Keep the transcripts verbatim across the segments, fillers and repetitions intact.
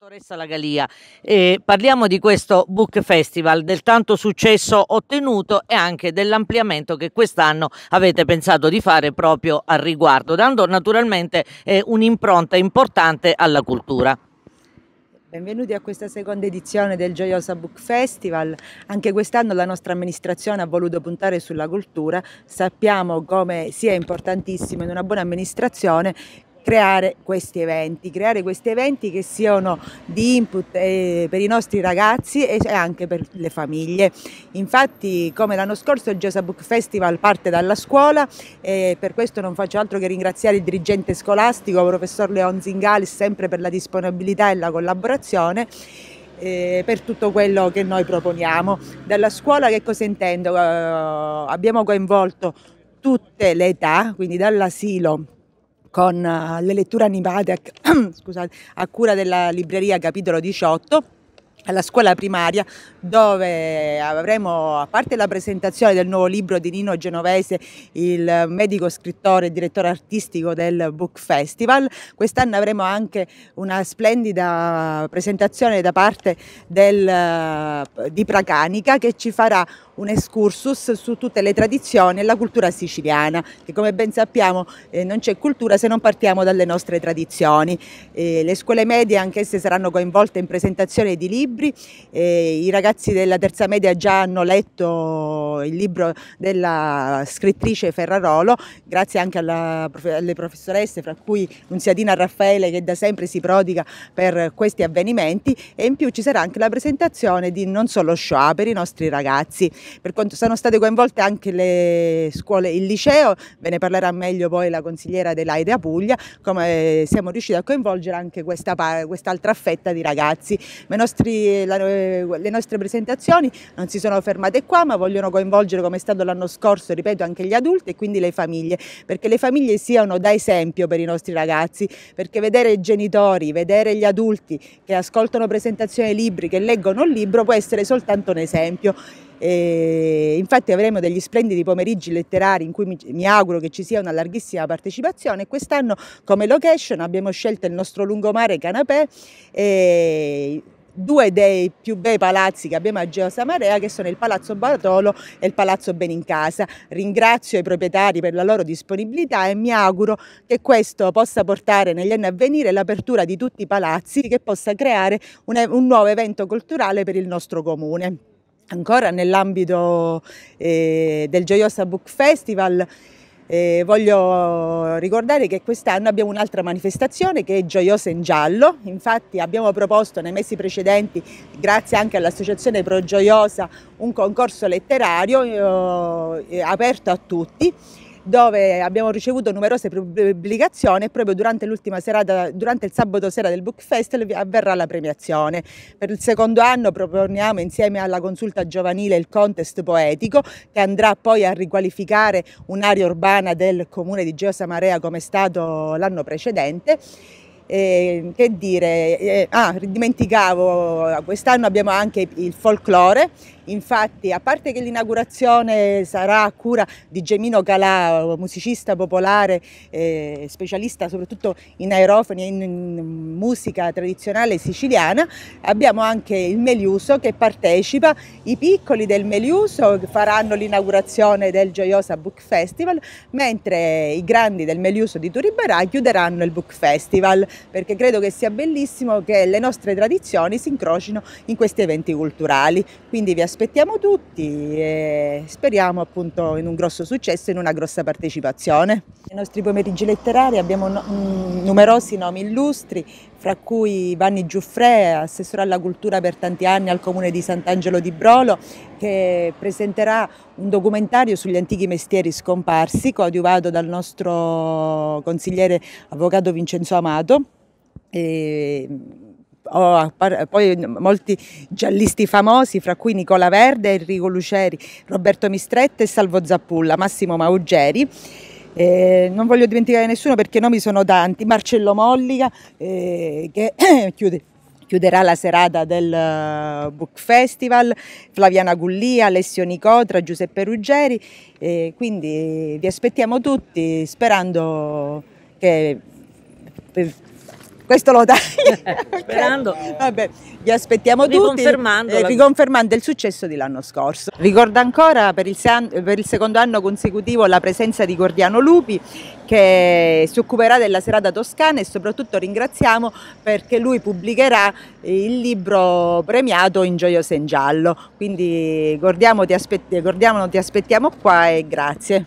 Dottoressa Lagalia, eh, parliamo di questo Book Festival, del tanto successo ottenuto e anche dell'ampliamento che quest'anno avete pensato di fare proprio al riguardo, dando naturalmente eh, un'impronta importante alla cultura. Benvenuti a questa seconda edizione del Gioiosa Book Festival. Anche quest'anno la nostra amministrazione ha voluto puntare sulla cultura. Sappiamo come sia importantissimo in una buona amministrazione creare questi eventi, creare questi eventi che siano di input eh, per i nostri ragazzi e anche per le famiglie. Infatti, come l'anno scorso, il Gioiosa Book Festival parte dalla scuola e per questo non faccio altro che ringraziare il dirigente scolastico, professor Leon Zingalis, sempre per la disponibilità e la collaborazione. Eh, per tutto quello che noi proponiamo. Dalla scuola che cosa intendo? Uh, abbiamo coinvolto tutte le età, quindi dall'asilo con uh, le letture animate a, scusate, a cura della libreria capitolo diciotto, alla scuola primaria, dove avremo, a parte la presentazione del nuovo libro di Nino Genovese, il medico scrittore e direttore artistico del Book Festival, quest'anno avremo anche una splendida presentazione da parte del, di Pracanica, che ci farà un excursus su tutte le tradizioni e la cultura siciliana, che come ben sappiamo eh, non c'è cultura se non partiamo dalle nostre tradizioni. Eh, le scuole medie anch'esse saranno coinvolte in presentazione di libri. Eh, I ragazzi della terza media già hanno letto il libro della scrittrice Ferrarolo, grazie anche alla, alle professoresse, fra cui Nunziatina Raffaele, che da sempre si prodiga per questi avvenimenti, e in più ci sarà anche la presentazione di Non Solo Shoah per i nostri ragazzi. Per quanto sono state coinvolte anche le scuole, il liceo, ve ne parlerà meglio poi la consigliera dell'Aidea Puglia, come siamo riusciti a coinvolgere anche questa, quest'altra fetta di ragazzi. I nostri La, le nostre presentazioni non si sono fermate qua, ma vogliono coinvolgere, come è stato l'anno scorso, ripeto, anche gli adulti e quindi le famiglie, perché le famiglie siano da esempio per i nostri ragazzi, perché vedere i genitori, vedere gli adulti che ascoltano presentazioni libri, che leggono un libro, può essere soltanto un esempio. E infatti avremo degli splendidi pomeriggi letterari in cui mi, mi auguro che ci sia una larghissima partecipazione. Quest'anno come location abbiamo scelto il nostro lungomare Canapè e due dei più bei palazzi che abbiamo a Gioiosa Marea, che sono il Palazzo Bartolo e il Palazzo Benincasa. Ringrazio i proprietari per la loro disponibilità e mi auguro che questo possa portare negli anni a venire l'apertura di tutti i palazzi, che possa creare un, un nuovo evento culturale per il nostro comune. Ancora nell'ambito eh, del Gioiosa Book Festival, Eh, voglio ricordare che quest'anno abbiamo un'altra manifestazione che è Gioiosa in Giallo. Infatti abbiamo proposto nei mesi precedenti, grazie anche all'associazione Pro Gioiosa, un concorso letterario eh, aperto a tutti, dove abbiamo ricevuto numerose pubblicazioni e proprio durante l'ultima serata, durante il sabato sera del Book Festival avverrà la premiazione. Per il secondo anno proponiamo insieme alla consulta giovanile il contest poetico, che andrà poi a riqualificare un'area urbana del comune di Gioiosa Marea come è stato l'anno precedente. Eh, che dire, eh, ah, dimenticavo, quest'anno abbiamo anche il folklore. Infatti, a parte che l'inaugurazione sarà a cura di Gemino Calà, musicista popolare, eh, specialista soprattutto in aerofoni e in, in musica tradizionale siciliana, abbiamo anche il Meliuso che partecipa. I piccoli del Meliuso faranno l'inaugurazione del Gioiosa Book Festival, mentre i grandi del Meliuso di Turibarà chiuderanno il Book Festival, perché credo che sia bellissimo che le nostre tradizioni si incrocino in questi eventi culturali. Quindi vi aspettiamo tutti e speriamo appunto in un grosso successo e in una grossa partecipazione. Nei nostri pomeriggi letterari abbiamo no, numerosi nomi illustri, fra cui Vanni Giuffre, assessore alla cultura per tanti anni al comune di Sant'Angelo di Brolo, che presenterà un documentario sugli antichi mestieri scomparsi, coadiuvato dal nostro consigliere avvocato Vincenzo Amato. E Oh, poi molti giallisti famosi, fra cui Nicola Verde, Enrico Luceri, Roberto Mistretta e Salvo Zappulla, Massimo Maugeri. Eh, non voglio dimenticare nessuno perché i nomi sono tanti. Marcello Mollica eh, che chiude, chiuderà la serata del Book Festival, Flaviana Gullia, Alessio Nicotra, Giuseppe Ruggeri. Eh, quindi vi aspettiamo tutti, sperando che questo lo taglio. Sperando. Vabbè, vi aspettiamo tutti, Riconfermando eh, la- riconfermando il successo dell'anno scorso. Ricordo ancora per il, sean- per il secondo anno consecutivo la presenza di Gordiano Lupi, che si occuperà della serata toscana, e soprattutto ringraziamo perché lui pubblicherà il libro premiato In Gioiosa in Giallo. Quindi Gordiano ti, aspett- Gordiano, ti aspettiamo qua e grazie.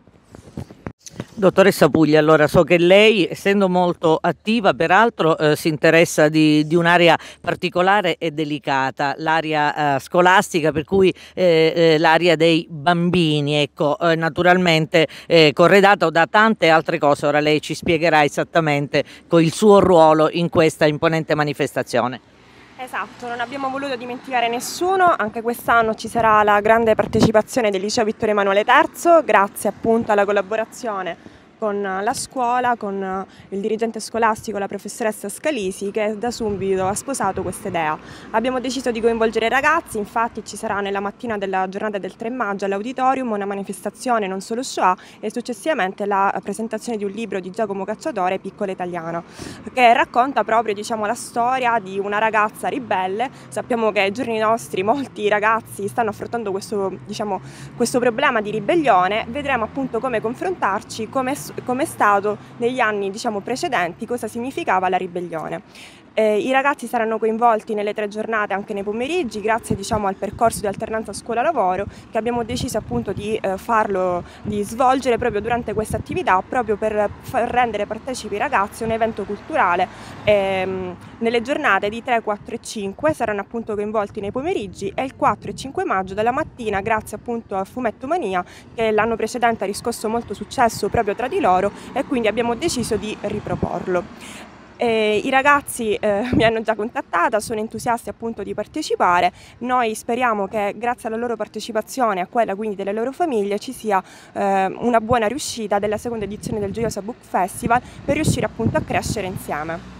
Dottoressa Puglia, allora so che lei, essendo molto attiva, peraltro eh, si interessa di, di un'area particolare e delicata, l'area eh, scolastica, per cui eh, eh, l'area dei bambini, ecco, eh, naturalmente eh, corredato da tante altre cose. Ora lei ci spiegherà esattamente con il suo ruolo in questa imponente manifestazione. Esatto, non abbiamo voluto dimenticare nessuno, anche quest'anno ci sarà la grande partecipazione del Liceo Vittorio Emanuele terzo, grazie appunto alla collaborazione con la scuola, con il dirigente scolastico, la professoressa Scalisi, che da subito ha sposato questa idea. Abbiamo deciso di coinvolgere i ragazzi, infatti ci sarà nella mattina della giornata del tre maggio all'auditorium una manifestazione non solo Shoah e successivamente la presentazione di un libro di Giacomo Cacciatore, Piccola Italiana, che racconta proprio, diciamo, la storia di una ragazza ribelle. Sappiamo che ai giorni nostri molti ragazzi stanno affrontando questo, diciamo, questo problema di ribellione. Vedremo appunto come confrontarci, come come è stato negli anni, diciamo, precedenti, cosa significava la ribellione. Eh, I ragazzi saranno coinvolti nelle tre giornate anche nei pomeriggi, grazie, diciamo, al percorso di alternanza scuola-lavoro che abbiamo deciso appunto di eh, farlo, di svolgere proprio durante questa attività, proprio per far rendere partecipi i ragazzi a un evento culturale. Ehm, nelle giornate di tre, quattro e cinque saranno appunto coinvolti nei pomeriggi, e il quattro e cinque maggio dalla mattina, grazie appunto a Fumetto Mania, che l'anno precedente ha riscosso molto successo proprio tra di loro, e quindi abbiamo deciso di riproporlo. Eh, I ragazzi eh, mi hanno già contattata, sono entusiasti appunto di partecipare. Noi speriamo che grazie alla loro partecipazione, a quella quindi delle loro famiglie, ci sia eh, una buona riuscita della seconda edizione del Gioiosa Book Festival, per riuscire appunto a crescere insieme.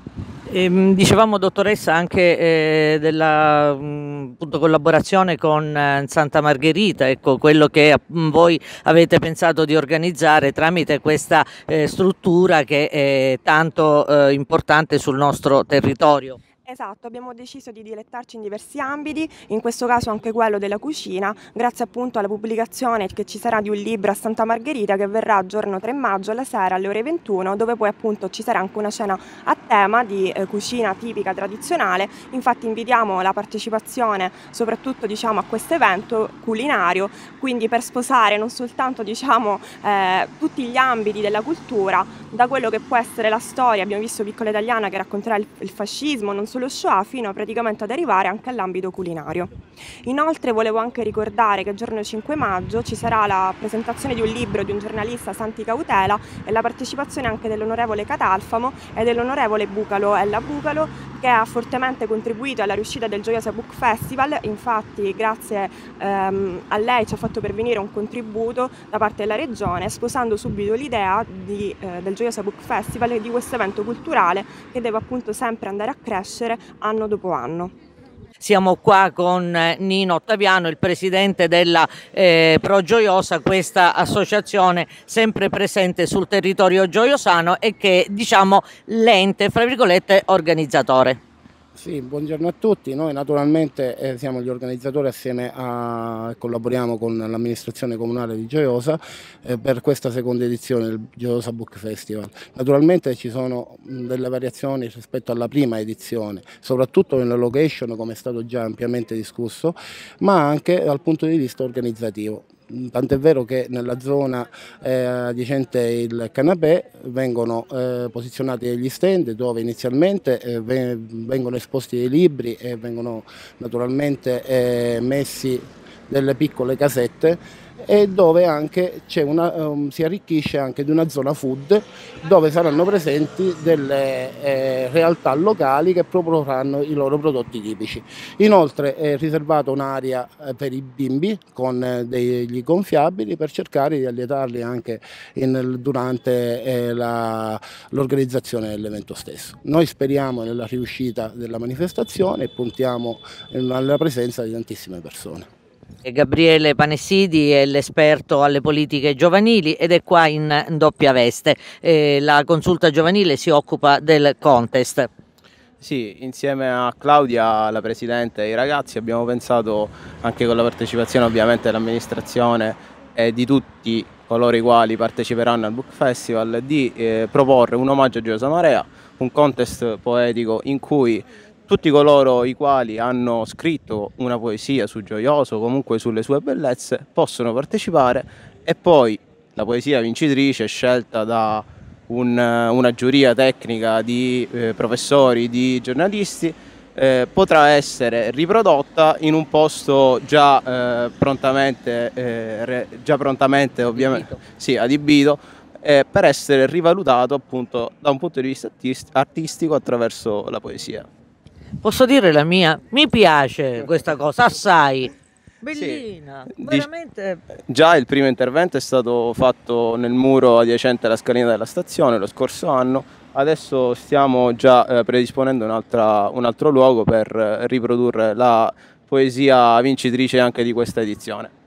Ehm, dicevamo, dottoressa, anche eh, della mh, appunto, collaborazione con eh, Santa Margherita, ecco, quello che mh, voi avete pensato di organizzare tramite questa eh, struttura che è tanto eh, importante sul nostro territorio. Esatto, abbiamo deciso di dilettarci in diversi ambiti, in questo caso anche quello della cucina, grazie appunto alla pubblicazione che ci sarà di un libro a Santa Margherita, che avverrà il giorno tre maggio alla sera alle ore ventuno, dove poi appunto ci sarà anche una cena a tema di eh, cucina tipica tradizionale. Infatti invitiamo la partecipazione soprattutto, diciamo, a questo evento culinario, quindi per sposare non soltanto, diciamo, eh, tutti gli ambiti della cultura, da quello che può essere la storia. Abbiamo visto Piccola Italiana, che racconterà il, il fascismo, non solo Shoah, fino praticamente ad arrivare anche all'ambito culinario. Inoltre volevo anche ricordare che il giorno cinque maggio ci sarà la presentazione di un libro di un giornalista, Santi Cautela, e la partecipazione anche dell'onorevole Catalfamo e dell'onorevole Bucalo, Ella Bucalo, che ha fortemente contribuito alla riuscita del Gioiosa Book Festival. Infatti grazie ehm, a lei ci ha fatto pervenire un contributo da parte della regione, sposando subito l'idea di, eh, del Gioiosa Book Festival e di questo evento culturale che deve appunto sempre andare a crescere anno dopo anno. Siamo qua con Nino Ottaviano, il presidente della eh, Pro Gioiosa, questa associazione sempre presente sul territorio gioiosano e che, diciamo, l'ente, fra virgolette, organizzatore. Sì, buongiorno a tutti. Noi naturalmente eh, siamo gli organizzatori, assieme a collaboriamo con l'amministrazione comunale di Gioiosa eh, per questa seconda edizione del Gioiosa Book Festival. Naturalmente ci sono mh, delle variazioni rispetto alla prima edizione, soprattutto nella location, come è stato già ampiamente discusso, ma anche dal punto di vista organizzativo. Tant'è vero che nella zona eh, adiacente il canapè vengono eh, posizionati degli stand dove inizialmente eh, vengono esposti dei libri e vengono naturalmente eh, messi delle piccole casette, e dove anche c'è una, um, si arricchisce anche di una zona food dove saranno presenti delle eh, realtà locali che proporranno i loro prodotti tipici. Inoltre è riservata un'area eh, per i bimbi con eh, degli gonfiabili, per cercare di allietarli anche in, durante eh, l'organizzazione dell'evento stesso. Noi speriamo nella riuscita della manifestazione e puntiamo alla presenza di tantissime persone. Gabriele Panesidi è l'esperto alle politiche giovanili ed è qua in doppia veste. Eh, la consulta giovanile si occupa del contest. Sì, insieme a Claudia, la Presidente e i ragazzi, abbiamo pensato, anche con la partecipazione ovviamente dell'amministrazione e di tutti coloro i quali parteciperanno al Book Festival, di eh, proporre un omaggio a Gioiosa Marea, un contest poetico in cui tutti coloro i quali hanno scritto una poesia su Gioioso o comunque sulle sue bellezze possono partecipare, e poi la poesia vincitrice, scelta da un, una giuria tecnica di eh, professori, di giornalisti, eh, potrà essere riprodotta in un posto già eh, prontamente, eh, re, già prontamente ovviamente, sì, adibito, eh, per essere rivalutato appunto da un punto di vista artistico attraverso la poesia. Posso dire la mia? Mi piace questa cosa, assai. Bellina, sì, veramente. Già il primo intervento è stato fatto nel muro adiacente alla scalina della stazione lo scorso anno, adesso stiamo già eh, predisponendo un altro luogo per riprodurre la poesia vincitrice anche di questa edizione.